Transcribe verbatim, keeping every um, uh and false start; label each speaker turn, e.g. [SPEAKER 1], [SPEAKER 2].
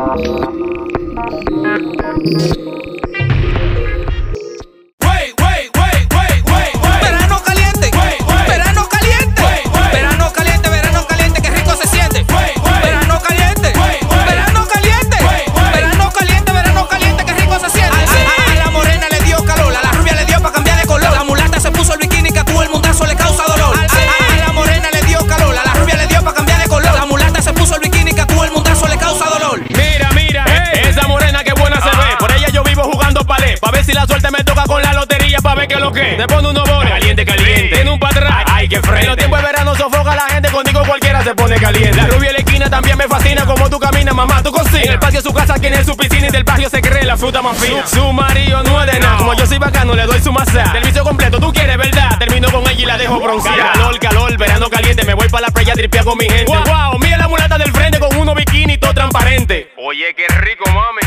[SPEAKER 1] Te pone unos bonos, caliente, caliente. Tiene un pa' atrás, ay, qué frente. En los tiempos de verano sofoca a la gente, contigo cualquiera se pone caliente. La rubia de la esquina también me fascina, como tú caminas, mamá, tú cocinas. En el patio de su casa tiene su piscina y del barrio se cree la fruta más fina. Su, su marido no es de nada, como yo soy bacano le doy su masa. Servicio completo, tú quieres, ¿verdad? Termino con ella y la dejo bronceada. Calor, calor, verano caliente, me voy para la playa a tripear con mi gente. Wow, wow, mira la mulata del frente con unos bikini todo transparente.
[SPEAKER 2] Oye, qué rico, mami.